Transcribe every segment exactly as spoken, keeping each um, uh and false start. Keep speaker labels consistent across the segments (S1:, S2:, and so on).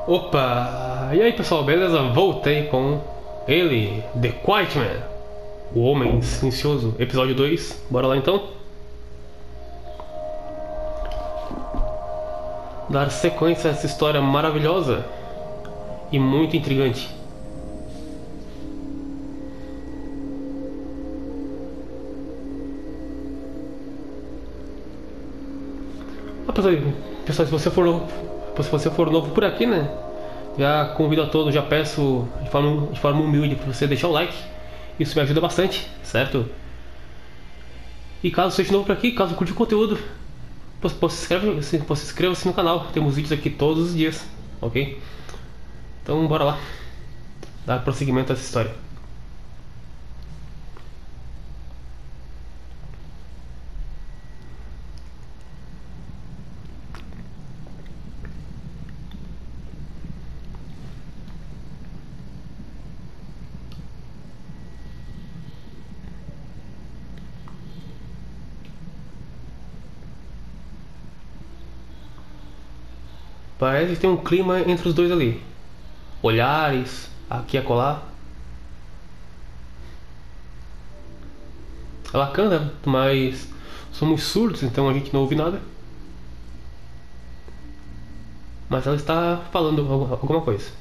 S1: Opa! E aí pessoal, beleza? Voltei com ele, The Quiet Man, o Homem Silencioso, episódio dois. Bora lá então? Dar sequência a essa história maravilhosa e muito intrigante. Ah, pessoal, pessoal, se você for novo, se você for novo por aqui, né? Já convido a todos, já peço de forma, de forma humilde para você deixar o like. Isso me ajuda bastante, certo? E caso seja novo por aqui, caso curte o conteúdo, você se inscreve, se- você se inscreva-se no canal. Temos vídeos aqui todos os dias, ok? Então bora lá, dar prosseguimento a essa história. Parece que tem um clima entre os dois ali. Olhares, aqui e acolá. Ela canta, mas somos surdos, então a gente não ouve nada. Mas ela está falando algu- alguma coisa.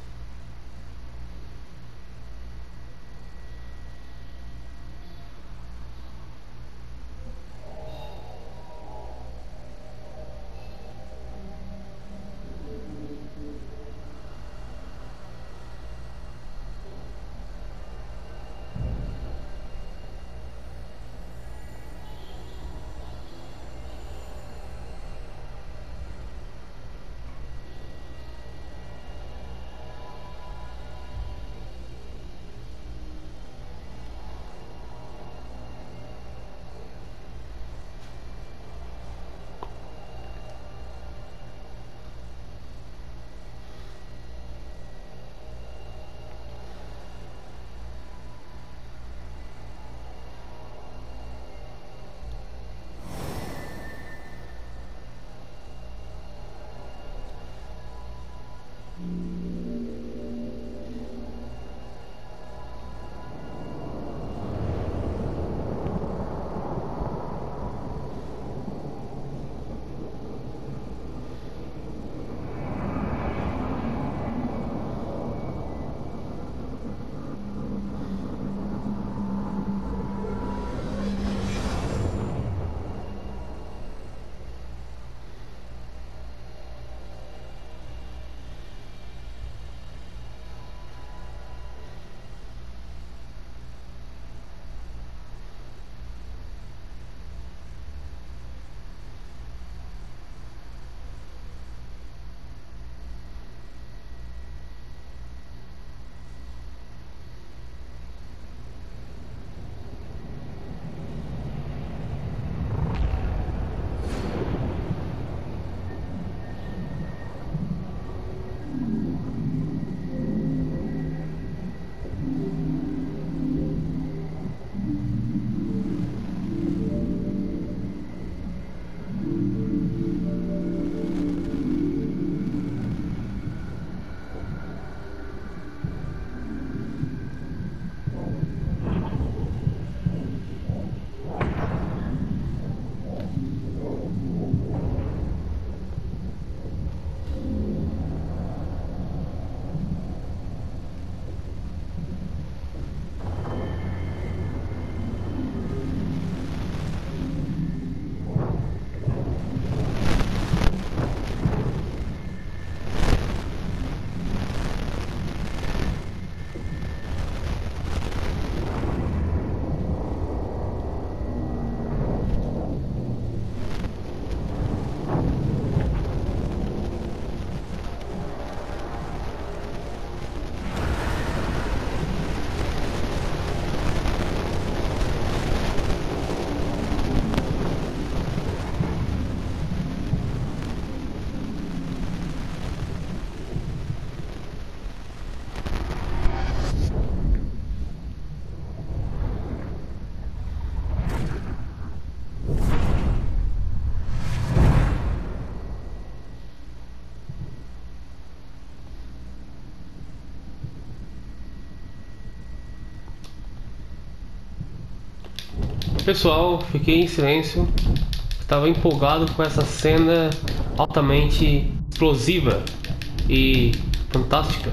S1: Pessoal, fiquei em silêncio. Estava empolgado com essa cena altamente explosiva e fantástica.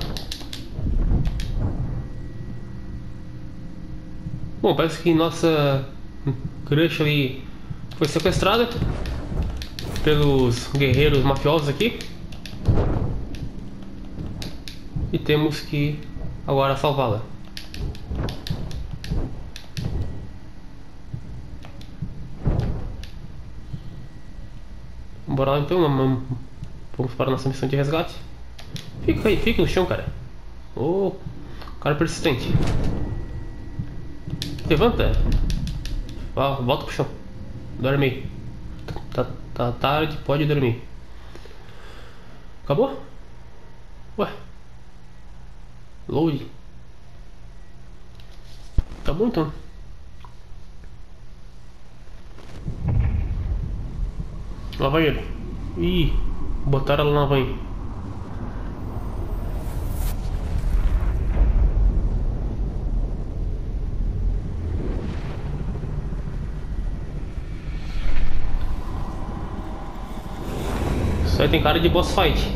S1: Bom, parece que nossa crush ali foi sequestrada pelos guerreiros mafiosos aqui. E temos que agora salvá-la. Bora lá então, vamos para a nossa missão de resgate. Fica aí, fica no chão, cara. Ô, oh, cara persistente. Levanta. Ah, volta pro chão. Dorme aí. Tá, tá tarde, pode dormir. Acabou? Ué. Load. Tá bom então. Lá vai ele. Ih, botaram ela na van. Isso aí tem cara de boss fight.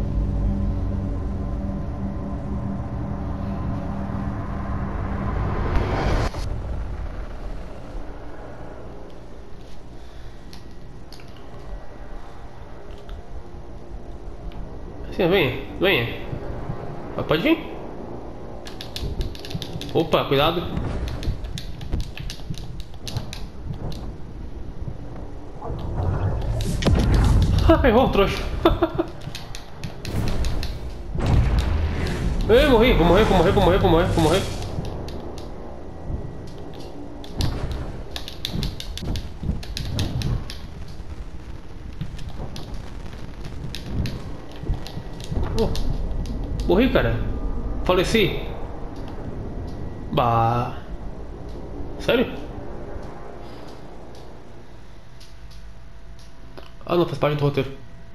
S1: Venha, venha. Pode vir. Opa, cuidado. Ah, errou, trouxa. Ei, morri, vou morrer, vou morrer, vou morrer, vou morrer, vou morrer. Oh, morri, cara. Faleci. Bah. Sério? Ah, não, faz parte do roteiro.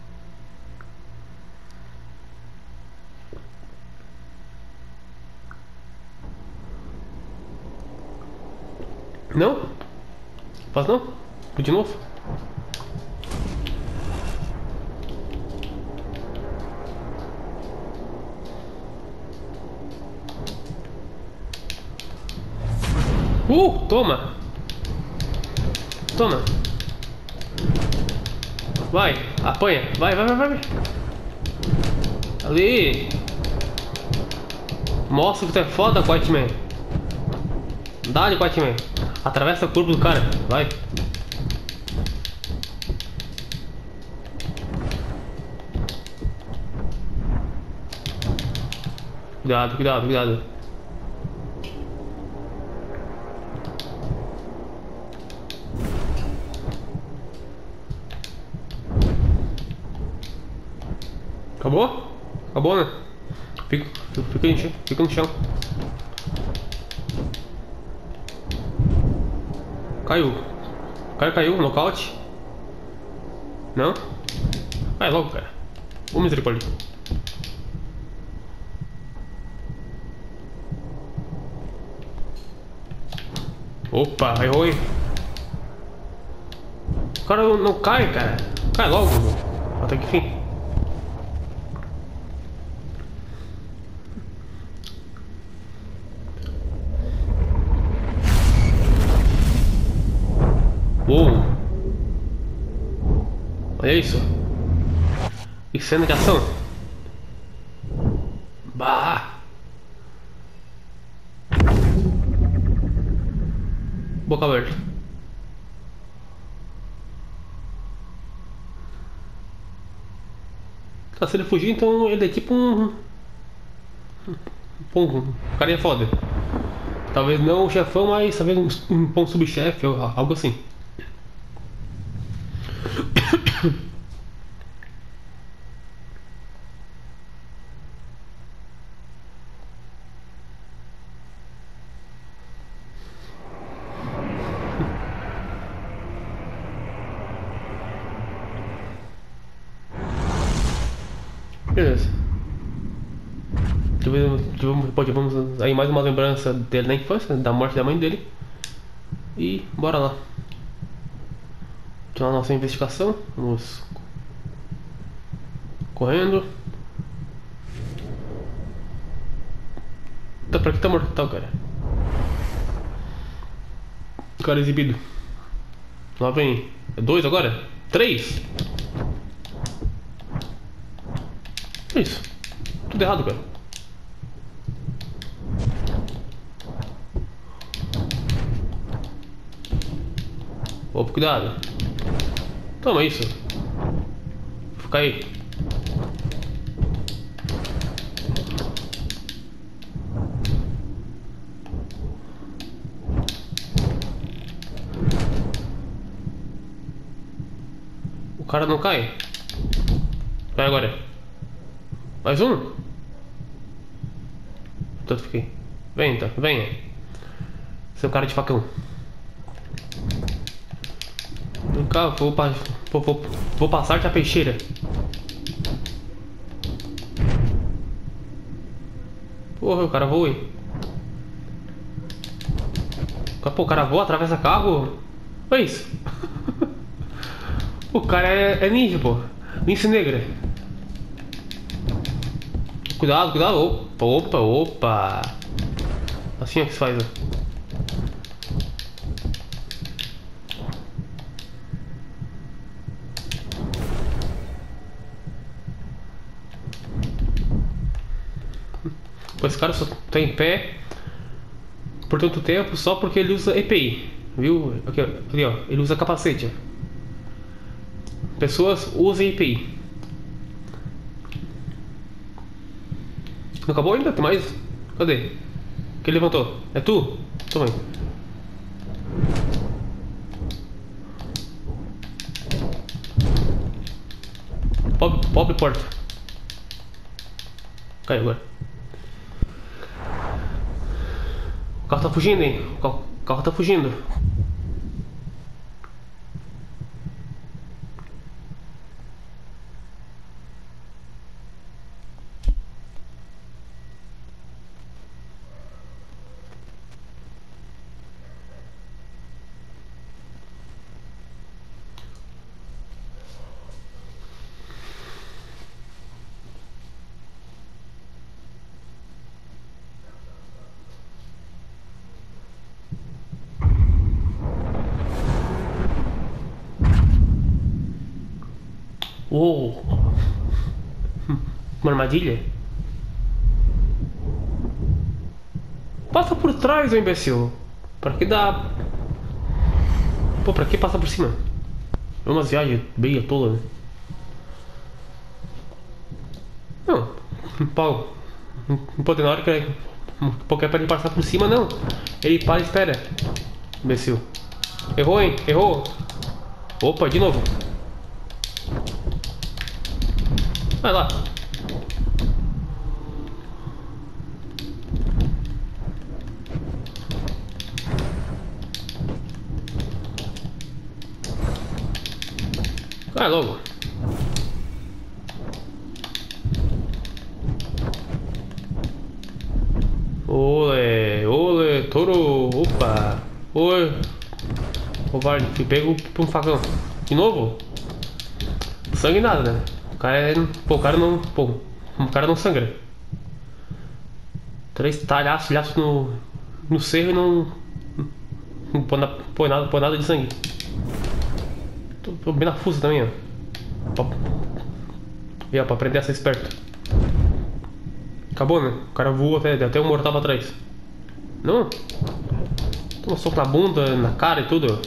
S1: Não? Faz não? De novo? Uh, toma! Toma! Vai, apanha! Vai, vai, vai, vai! Ali! Mostra que tu é foda, Quatman! Dá-lhe, Quatman! Atravessa a curva do cara, vai! Cuidado, cuidado, cuidado! Acabou? Acabou, né? Fica, fica, no chão, fica no chão. Caiu. O cara caiu, nocaute. Não? Vai logo, cara. Ô, misericórdia. Opa, errou aí. O cara não, não cai, cara. Cai logo, meu. Até que fim. Uou! Olha isso! Que cena de ação! Bah! Boca aberta. Tá, se ele fugir, então ele é tipo um... Um, um carinha foda. Talvez não o chefão, mas talvez um, um, um subchefe ou algo assim. Beleza. Tivemos, tivemos, pode, vamos aí mais uma lembrança dele na infância, da morte da mãe dele. E bora lá. Então a nossa investigação. Vamos correndo. Tá pra que tá mortal, cara? Cara exibido. Lá vem. É dois agora? Três? Que isso? Tudo errado, cara. Opa, cuidado. Toma isso. Fica aí. O cara não cai. Vai agora. Mais um? Então fiquei. Vem então, venha. Seu cara de facão. Vem cá, vou, pa vou, vou, vou passar-te a peixeira. Porra, o cara voa, hein? Pô, o cara voa, atravessa carro. Olha isso. O cara é, é ninja, pô. Lince negra. Cuidado, cuidado. Opa, opa, opa. Assim é que se faz, ó. Esse cara só tá em pé por tanto tempo só porque ele usa E P I, viu? Aqui, ó, ali, ó, ele usa capacete. Pessoas usem E P I. Não acabou ainda? Tem mais? Cadê? Quem levantou? É tu? Toma aí. Pobre, pobre porta. Caiu agora. O carro tá fugindo, hein? O carro, o carro tá fugindo. Uou! Uma armadilha? Passa por trás, ô imbecil! Pra que dá. Pô, pra que passar por cima? É umas viagens meia tola, né? Não, pau. Não pode na hora que ele. Porque é pra ele passar por cima, não. Ele para e espera. Imbecil. Errou, hein? Errou. Opa, de novo. Vai lá. Vai logo. Ole, ole, touro. Opa. Oi. Covarde, fui pego por um facão. De novo? Sangue nada, né? O cara é. Pô, o cara não. Pô, o cara não sangra. Três talhaços, talhaços no. No cerro e não. Não põe nada, põe nada, põe nada de sangue. Tô, tô bem na fuça também, ó. Pra, e, ó, pra aprender a ser esperto. Acabou, né? O cara voou até, até um mortal pra trás. Não? Toma soco na bunda, na cara e tudo.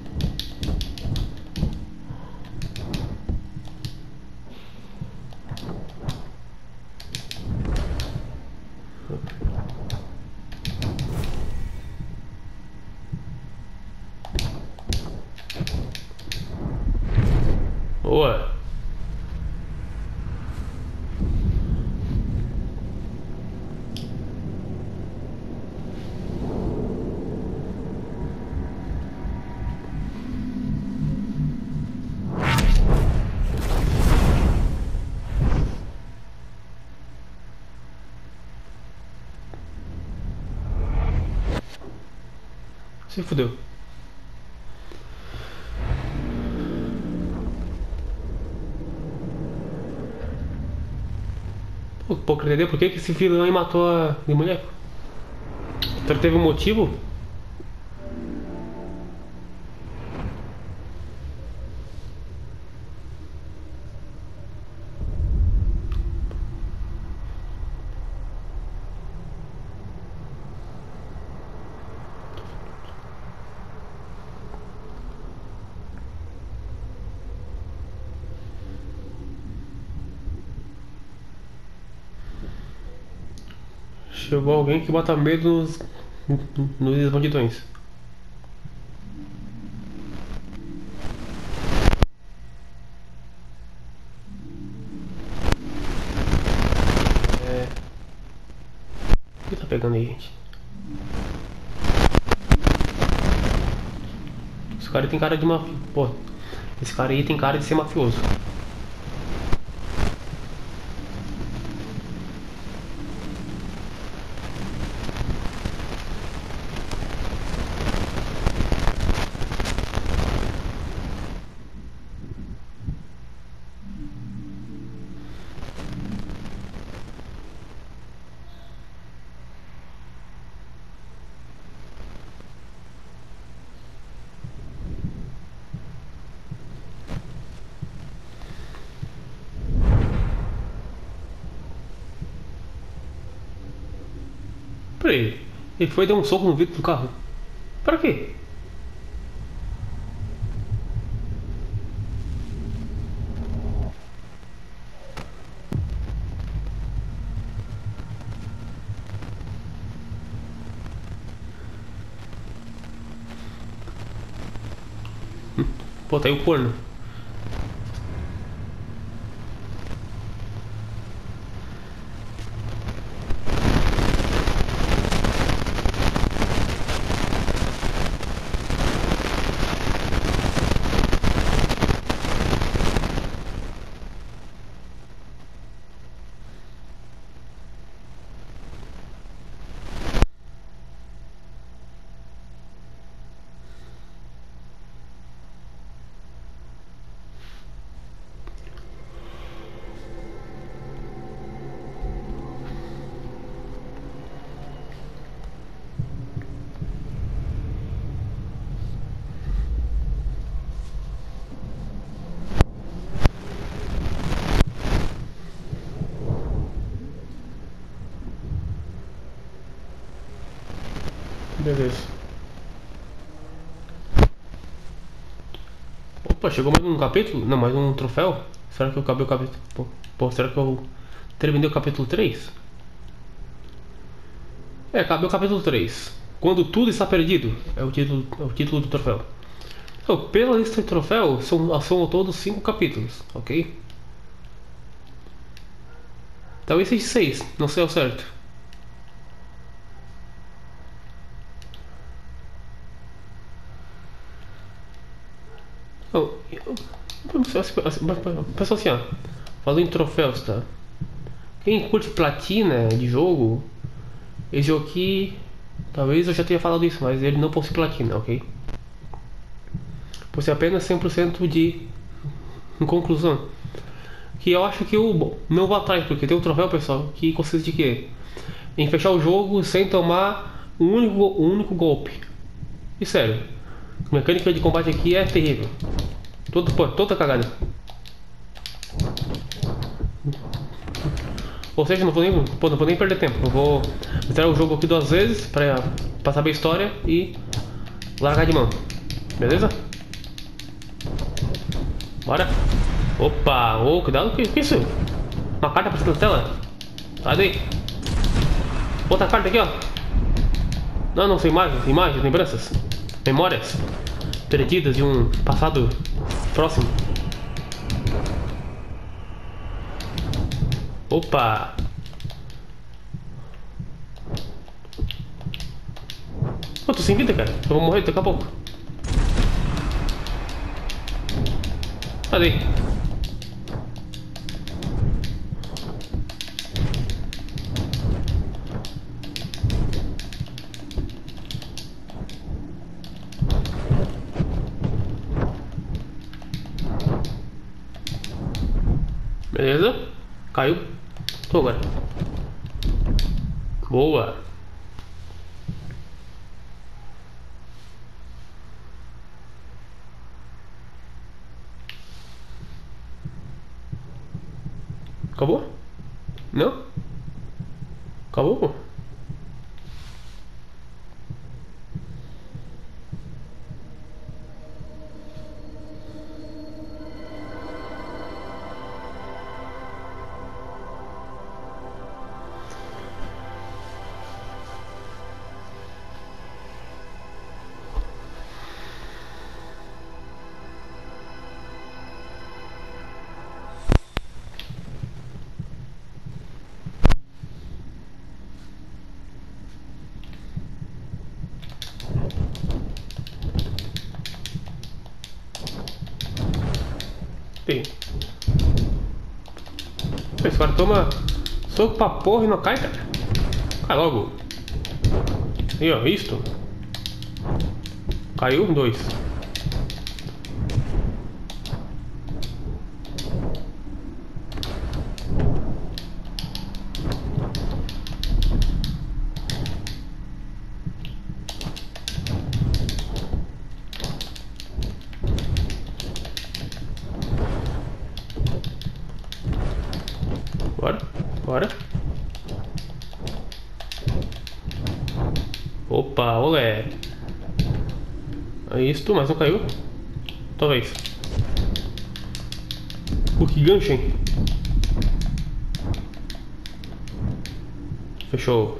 S1: Boa. Se fudeu. Pô, pouco entender por que que esse vilão aí matou a minha mulher. Será que teve um motivo? Chegou alguém que bota medo nos, nos bandidões. É... O que tá pegando aí, gente? Esse cara aí tem cara de mafioso. Pô, esse cara aí tem cara de ser mafioso. Peraí, ele foi dar um soco no vidro do carro. Pra quê? Pô, tá aí o corno. Beleza. Opa, chegou mais um capítulo? Não, mais um troféu? Será que eu acabei o capítulo? Pô, pô, será que eu terminei o capítulo três? É, acabei o capítulo três. Quando tudo está perdido, é o título, é o título do troféu. Então, pela lista de troféu, são, são ao todo cinco capítulos, ok? Talvez seja seis, não sei ao certo. Oh, eu, pessoal, assim, ó, falando em troféus, tá? Quem curte platina de jogo, esse jogo aqui, talvez eu já tenha falado isso, mas ele não possui platina, ok? Possui apenas cem por cento de em conclusão. Que eu acho que eu não vou atrás, porque tem um troféu, pessoal, que consiste de quê? Em fechar o jogo sem tomar um único, um único golpe. E sério, a mecânica de combate aqui é terrível. Toda, pô, toda cagada. Ou seja, não vou nem, pô, não vou nem perder tempo. Eu vou entrar o jogo aqui duas vezes pra, pra saber a história e largar de mão. Beleza? Bora. Opa, oh, cuidado com isso. Uma carta aparecendo na tela. Sai daí. Outra carta aqui, ó. Não, não, são imagens, imagens, lembranças, memórias perdidas de um passado próximo. Opa! Eu tô sem vida, cara. Eu vou morrer daqui a pouco. Cadê? Beleza? Caiu. Tô agora. Boa. Acabou? Não? Acabou, pô? Tem. Esse cara toma soco pra porra e não cai, cara. Cai logo. Aí, ó, isto. Caiu, dois. Bora, bora. Opa, olé. É isto, mas não caiu. Talvez. Pô, que gancho, hein? Fechou.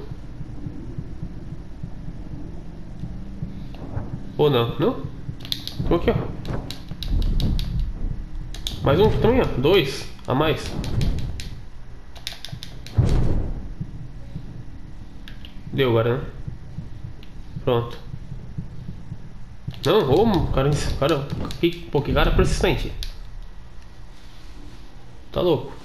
S1: Ou não? Não? Tô aqui, ó. Mais um também, ó. Dois a mais. Deu agora, né? Pronto. Não, ô, cara, cara, que, pô, que cara persistente. Tá louco.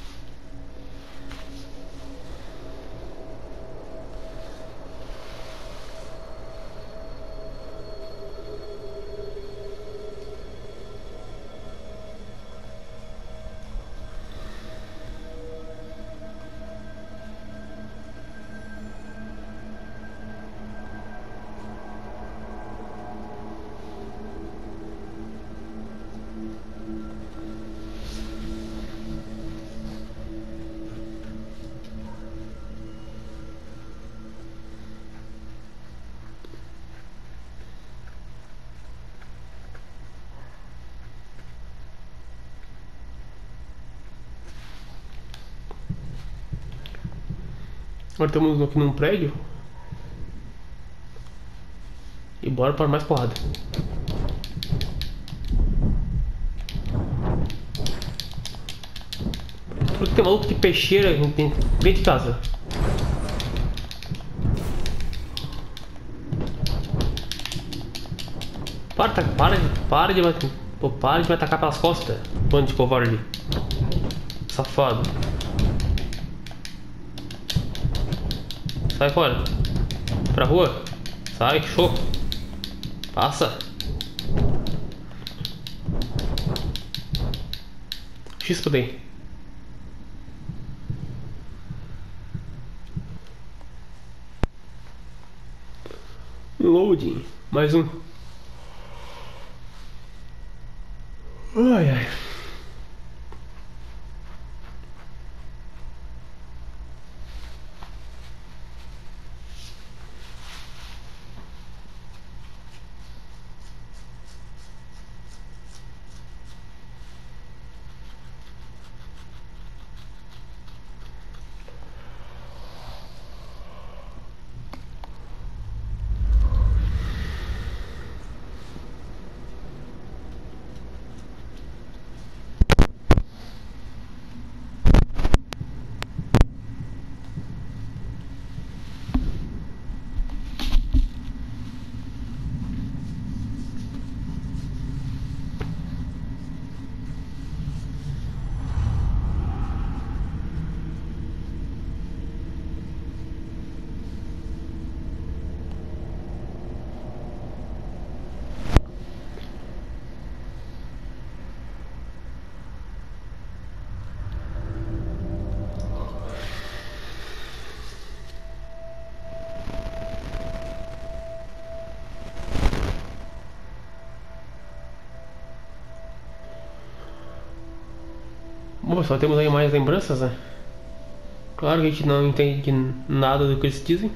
S1: Agora estamos aqui num prédio. E bora para mais porrada. Porque tem maluco de peixeira dentro de casa. Para, para, para de bater. Pô, para de me atacar pelas costas. Bando de covarde. Safado. Sai fora. Pra rua. Sai, show. Passa. X daí. Loading. Mais um. Ai, ai. Bom, só temos aí mais lembranças, né? Claro que a gente não entende nada do que eles dizem.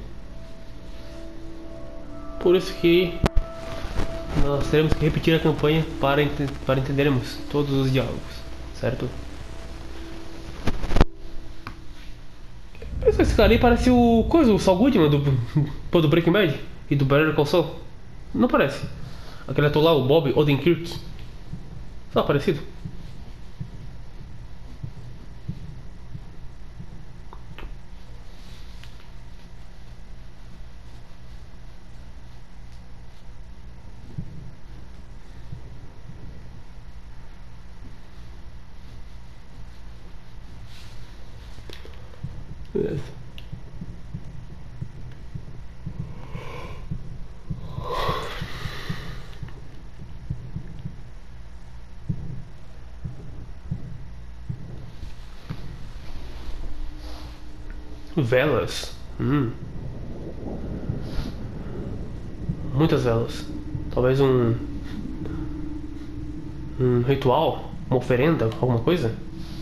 S1: Por isso que nós teremos que repetir a campanha para, ent para entendermos todos os diálogos, certo? Esse cara aí parece o coisa, o Saul Goodman do, pô, do Breaking Bad e do Better Call Saul. Não parece? Aquele ator lá, o Bob Odenkirk. Só parecido. Beleza. Velas. Hum. Muitas velas. Talvez um. Um ritual? Uma oferenda? Alguma coisa?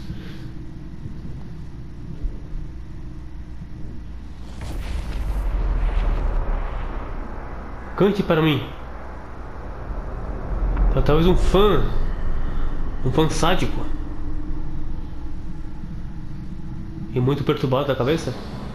S1: Cante para mim. Talvez um fã. Um fã sádico. E muito perturbado da cabeça.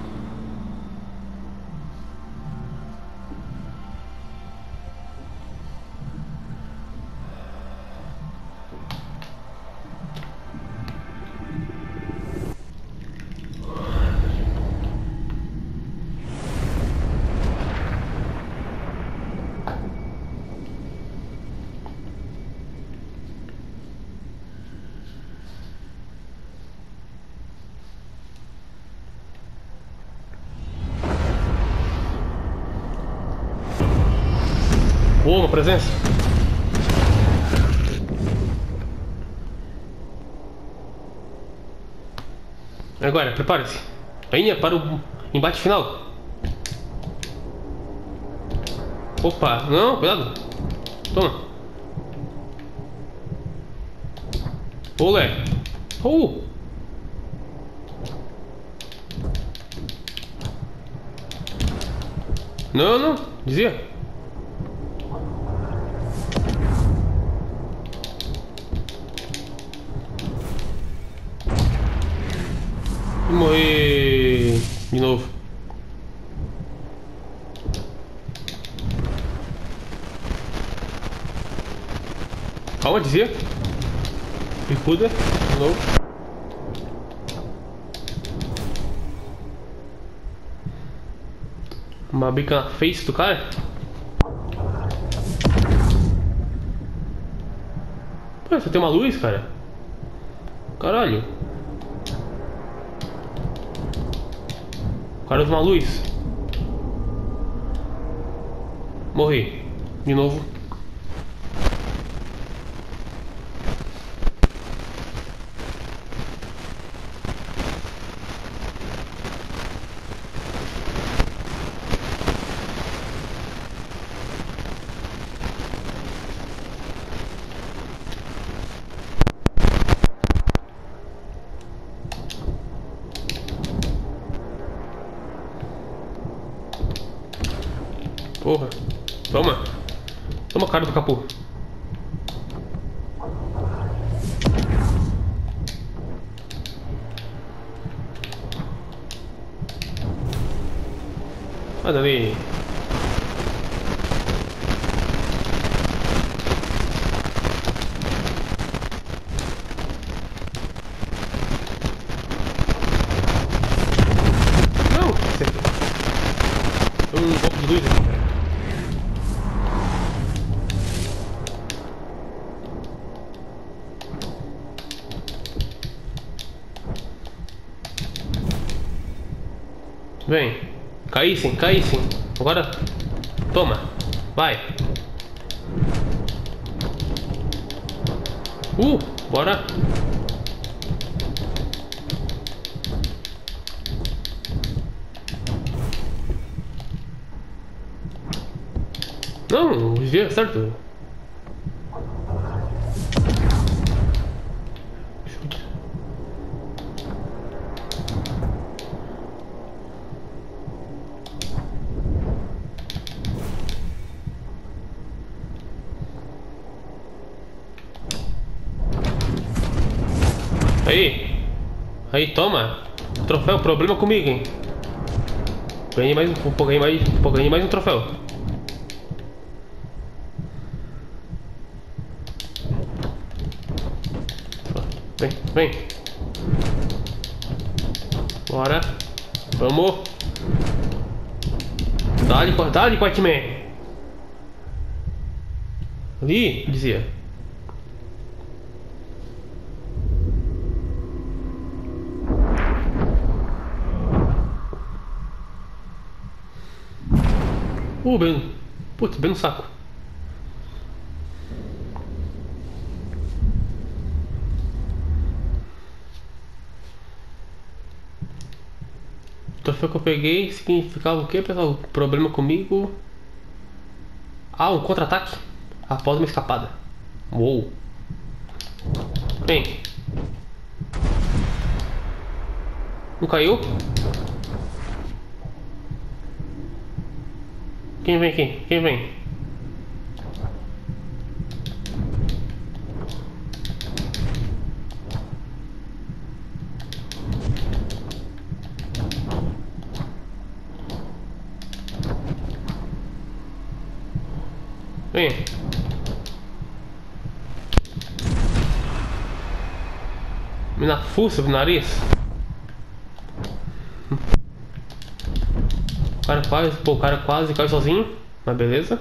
S1: Oh, uma presença. Agora, prepare-se. Venha para o embate final. Opa, não, cuidado. Toma. Olé. Uh. Não, não, dizia. Morrer de novo. Calma, dizia. Bicuda, de novo. Uma bica na face do cara. Pô, você tem uma luz, cara. Caralho. O cara usa uma luz. Morri. De novo. Porra. Toma. Toma a cara do capô. Vai dali. Não! Tem um pouco de luz aqui, cara. Vem. Caí sim, caí sim. Agora, toma. Vai. Uh, bora. Não, o desvio é certo. Aí. Aí, toma. Troféu, problema comigo, hein? Ganhei mais um pouco, ganhei mais, pô, ganhei mais um troféu. Vem, vem. Bora. Vamos. Dá-lhe, dá-lhe, Quackman. Ali, dizia. Uh, bem. Putz, bem no saco. O troféu que eu peguei significava o que, pessoal? Problema comigo. Ah, um contra-ataque após uma escapada. Uou. Vem. Não caiu? Quem vem aqui? Quem vem? Vem. Me na fuça do nariz. O cara quase, pô, o cara quase caiu sozinho, mas beleza.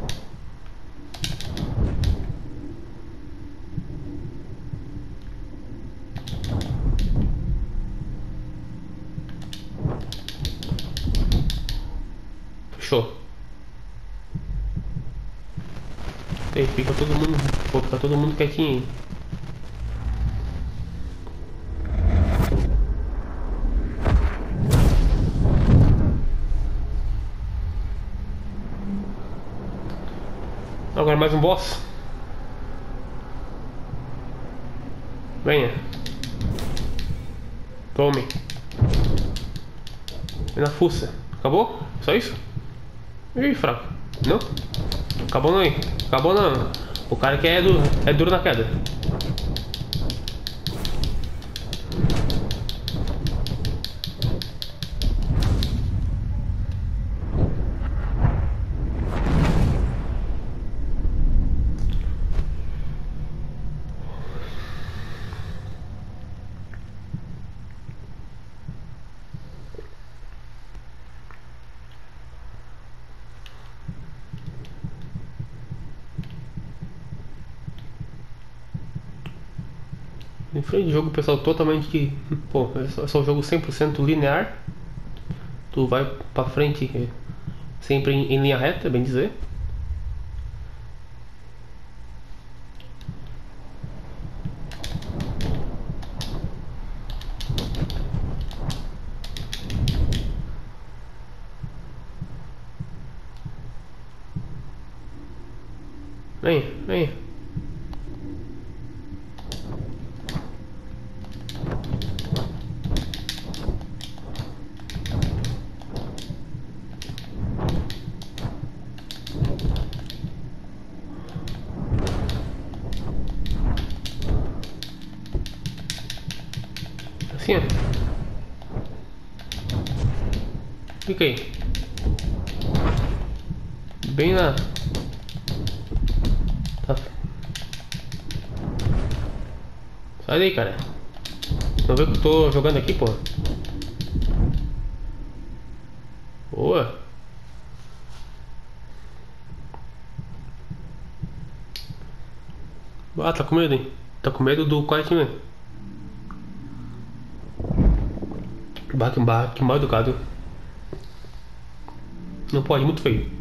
S1: Fechou. Ei, fica todo mundo, pô, fica todo mundo quietinho aí. Agora mais um boss. Venha. Tome. Vem na fuça. Acabou? Só isso? Ih, fraco. Não? Acabou não aí. Acabou não. O cara que é, du é duro na queda. Em frente de jogo, pessoal, totalmente. Pô, é só, é só um jogo cem por cento linear. Tu vai pra frente sempre em, em linha reta, bem dizer. Vem, vem. Assim, ó. Fica aí. Bem na... Tá. Sai daí, cara. Não vê que eu tô jogando aqui, pô. Boa. Ah, tá com medo, hein? Tá com medo do Quackman. Bah, que, bah, que mal educado. Não pode, muito feio.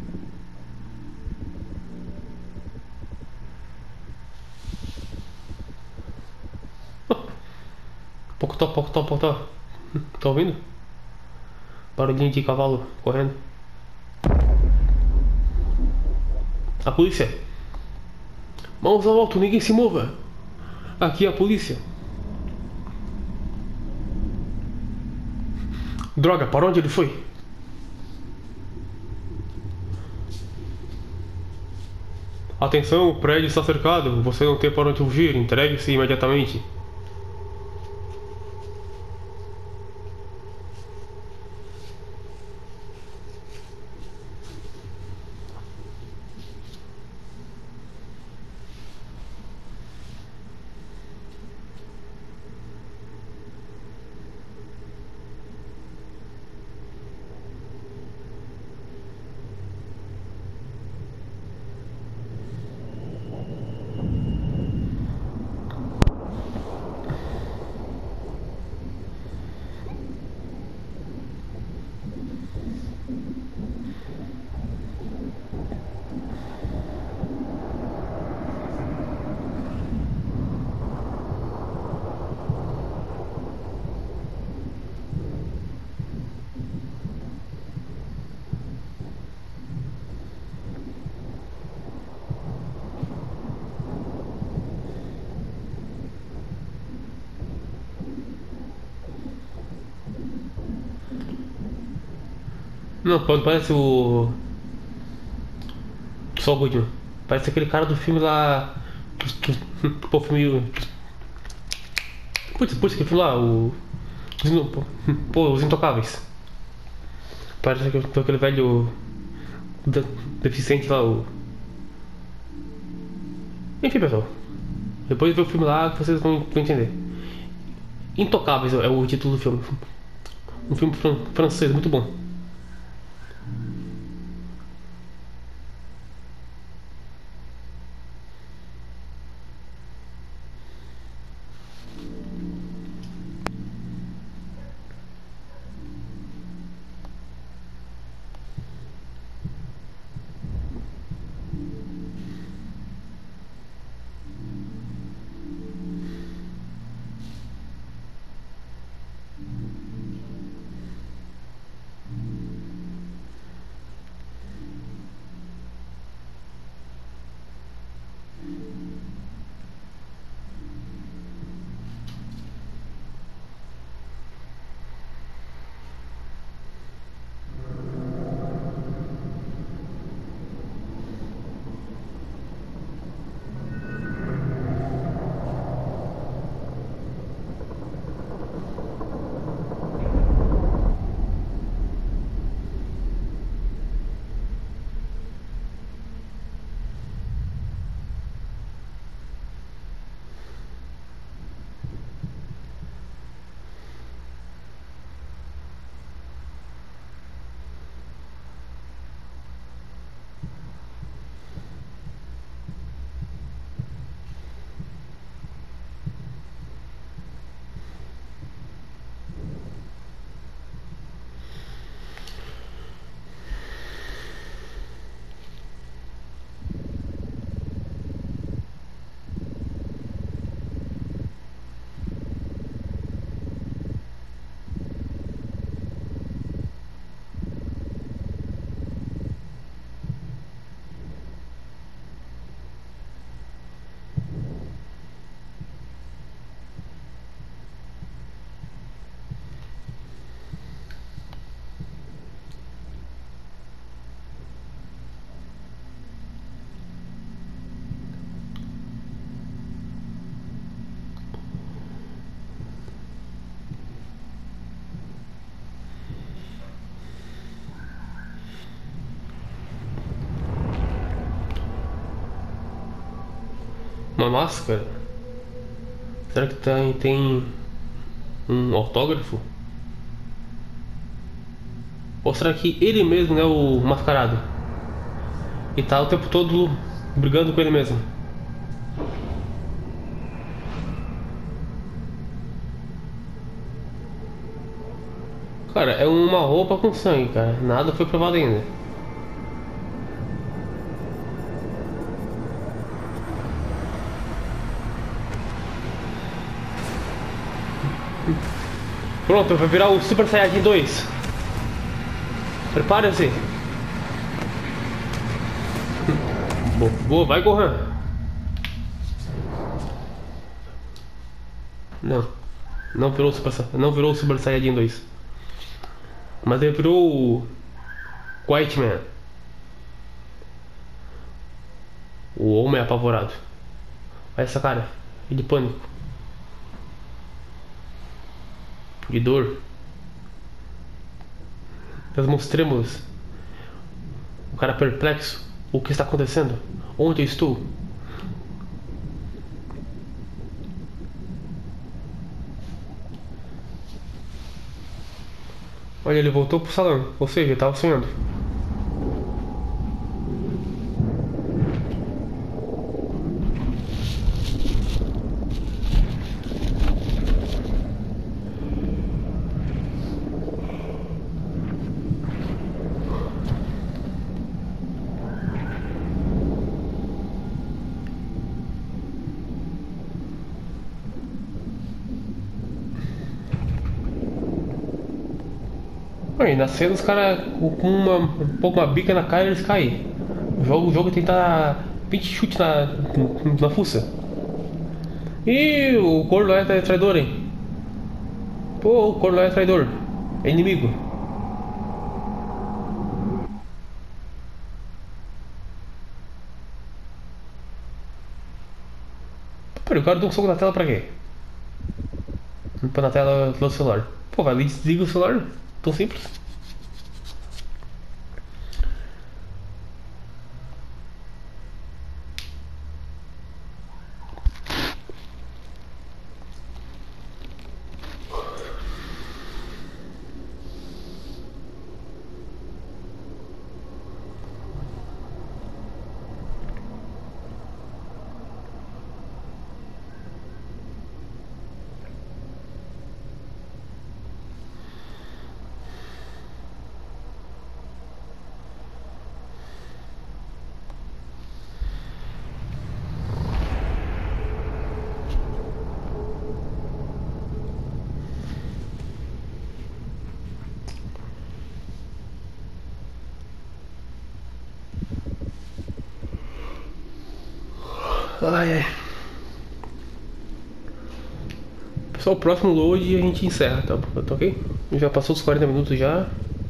S1: Pocotó, pocotó, pocotó. Tá ouvindo? Barulhinho de cavalo correndo. A polícia. Mãos ao alto, ninguém se mova. Aqui é a polícia. Droga, para onde ele foi? Atenção, o prédio está cercado. Você não tem para onde fugir. Entregue-se imediatamente. Não, pô, não parece o. Só o Goodman. Parece aquele cara do filme lá. Pô, filme. Putz, putz, aquele filme lá, o. Pô, Os Intocáveis. Parece aquele, aquele velho. de- Deficiente lá, o. Enfim, pessoal. Depois de ver o filme lá, vocês vão, vão entender. Intocáveis é o título do filme. Um filme fran francês muito bom. Uma máscara? Será que tem, tem um autógrafo? Ou será que ele mesmo é o mascarado? E tá o tempo todo brigando com ele mesmo? Cara, é uma roupa com sangue, cara. Nada foi provado ainda. Pronto, vai virar o Super Saiyajin dois. Prepare-se. Boa, boa, vai Gohan. Não, não virou o Super, Sa- não virou o Super Saiyajin dois. Mas ele virou o White Man. O homem apavorado. Olha essa cara, de pânico, de dor. As mãos trêmulas. O cara perplexo. O que está acontecendo? Onde eu estou? Olha, ele voltou pro salão. Ou seja, ele estava sonhando. Aí, na cena os caras com uma, um pouco uma bica na cara eles caem. O jogo, o jogo tenta dar vinte chutes na, na fuça. Ih, o corno é traidor, hein? Pô, o corno é traidor. É inimigo. Peraí, o cara deu um soco na tela pra quê? Põe na tela do celular. Pô, vai ali e desliga o celular. Tão simples. Ai, ai. Pessoal, o próximo load a gente encerra, tá, tá ok? Já passou os quarenta minutos já.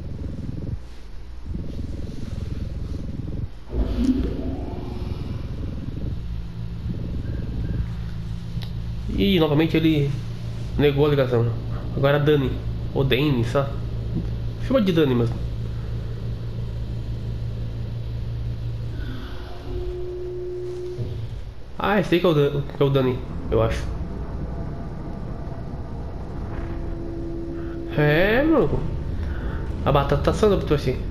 S1: E novamente ele negou a ligação. Agora a Dani, ou Dani, sabe? Chama de Dani mesmo. Ah, esse aí que é o Dani, que é o Dani, eu acho. É, mano. A batata tá assando pra você.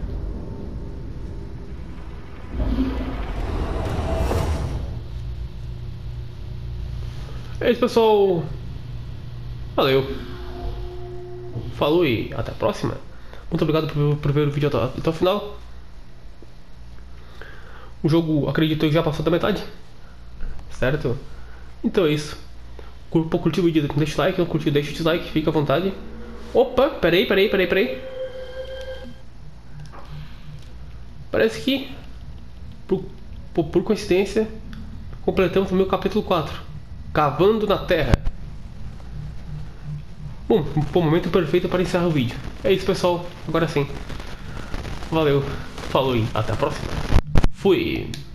S1: É isso, pessoal. Valeu. Falou e até a próxima. Muito obrigado por, por ver o vídeo até, até o final. O jogo, acredito que já passou da metade. Certo? Então é isso. Por curtir o vídeo, deixa o like. Não curtiu, deixa o dislike. Fica à vontade. Opa, peraí, peraí, peraí, peraí. Parece que, por, por, por coincidência, completamos o meu capítulo quatro. Cavando na Terra. Bom, o momento perfeito para encerrar o vídeo. É isso, pessoal. Agora sim. Valeu. Falou e até a próxima. Fui.